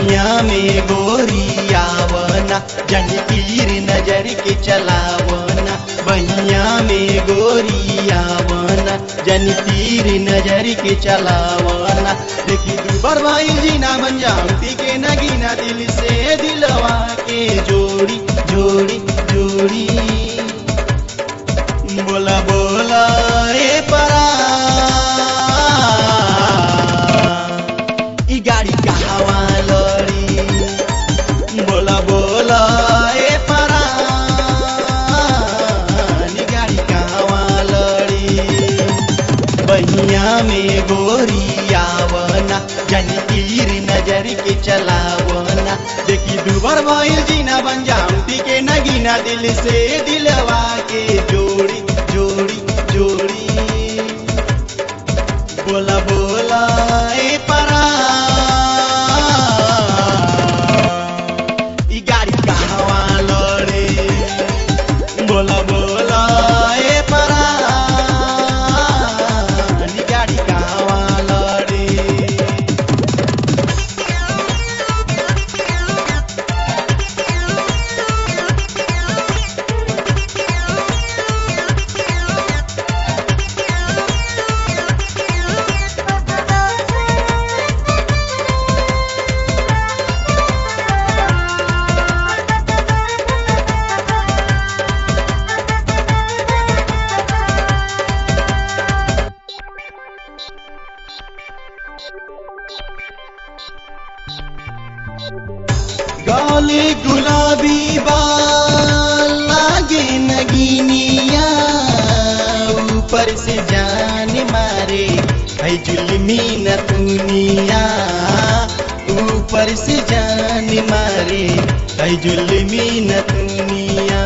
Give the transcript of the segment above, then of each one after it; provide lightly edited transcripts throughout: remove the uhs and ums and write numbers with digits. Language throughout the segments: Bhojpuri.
बहिया में गोरी आवना जन तीर नजर के चलावना बहिया में गोरी आवना जन तीर नजर के चलावना देखी दुबर भाई जीना बन जाती के नगीना दिल से दिलवा के जोड़ी जोड़ी जोड़ी बोला बोला ए परा ई गाड़ी कहवा लड़ी बोला बोला ए परा ई गाड़ी कहवा लड़ी बहिया में गोरी आवना जन तीर नजर के चलावना देखी दुबर भइल जीना बन जाऊती के नगीना दिल से दिलवा के जोड़ी जोड़ी जोड़ी बोला बोला ए परा ई गाड़ी कहवा लड़े बोला बोला ए परा ई गाड़ी कहवा लड़े गाले गुलाबी बाल लागे नगीनिया ऊपर से जान मारे है जुल्मी नथुनिया ऊपर से जान मारे है जुल्मी नथुनिया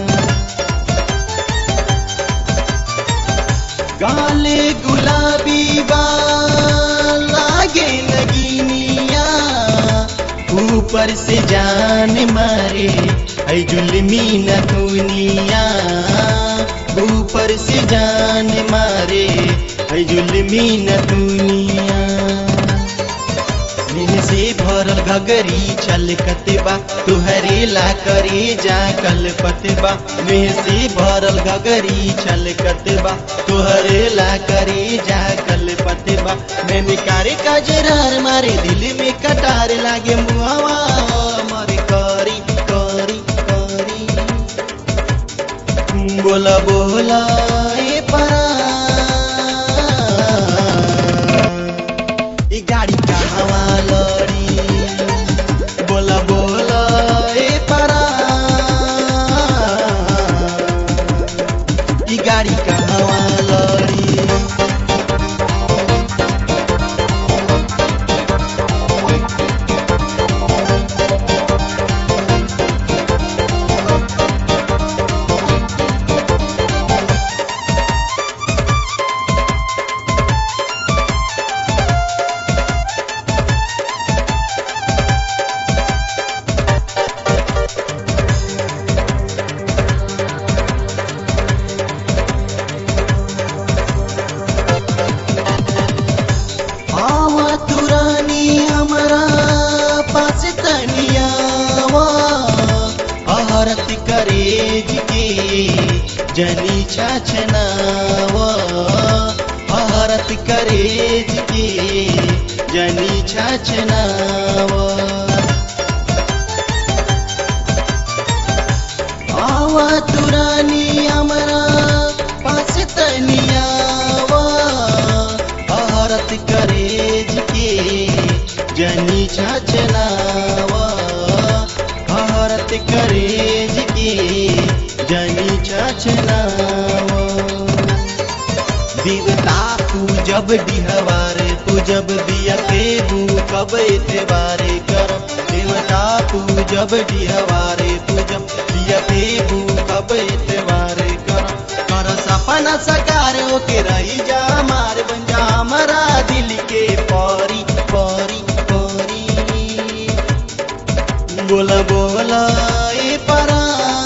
गाले गुलाबी बाल लागे नगीनिया ऊपर से जान मारे है जुल्मी नथुनिया ऊपर से जान मारे है जुल्मी नथुनिया मेरे से भरल घगरी छलकत बा तुहरे ला करे जा कलपत बा मेरे से भरल घगरी छलकत बा तुहरे ला करे जा कलपत बा मैंने कारे का जरार मारे दिल में कटार लागे मुआवा मारे करी करी करी बोला बोला ए परा ई गाड़ी कहवा लड़ी बोला बोला ए परा ई गाड़ी कहवा लड़ी भारत करेज के जनी छछनावा भारत करेज के जनी छछनावा आवा तुरानी हमरा पास तनियावा भारत करेज के जनी छछनावा भारत करेज के जनी छछनावा देवता पूजब डिहवार पूजब दिया देबू कब एतवारे करम देवता पूजब डिहवारे पूजब दिया देबू कब एतवारे करम कर सपना सकार होके रही जा मार बन जा हमारा दिल के परी परी परी बोला बोला ए परा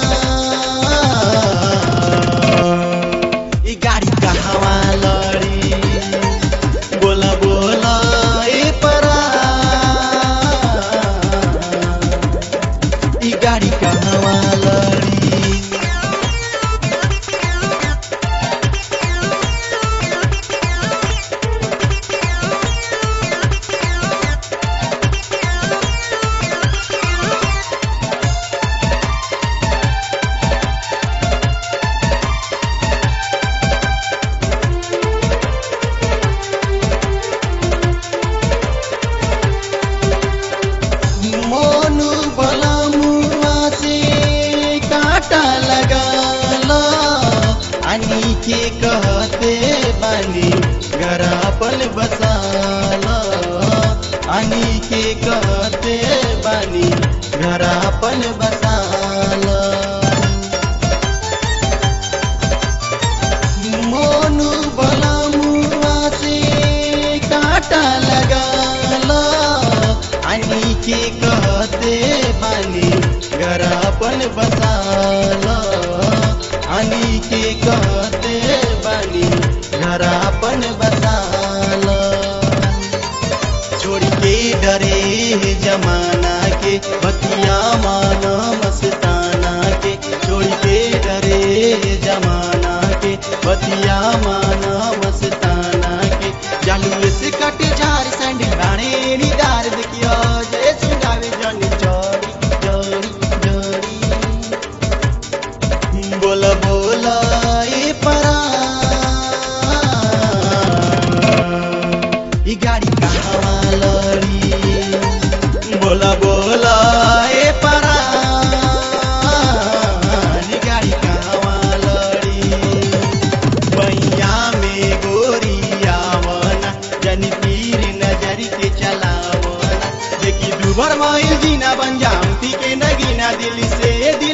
ई गाड़ी कहवा लड़ी बोला बोला ए परा के कहते बानी घर अपन बसाला आनी के कहते बानी घर अपन बसाला मोनू बलमुआ से काटा लगाला आनी के कहते बानी घर अपन बसाला आनी के कहते बानी घर अपन बसाला छोड़ के डरे जमाना के बतिया माना मस्ताना के छोड़ के डरे जमाना के बतिया माना मस्ताना के जालू से कट झार संड गाने निदार देखियो जय सुनावे जनी चोरी चोरी चोरी बोला बोला ए परा ई गाड़ी कहवा लड़ी बोला बोला ए परा ई गाड़ी कहवा लड़ी बैया में गोरिया वना जनी तीर नजर के चलावना देखी दुबर माइल जीना बन जाम के नगीना दिल से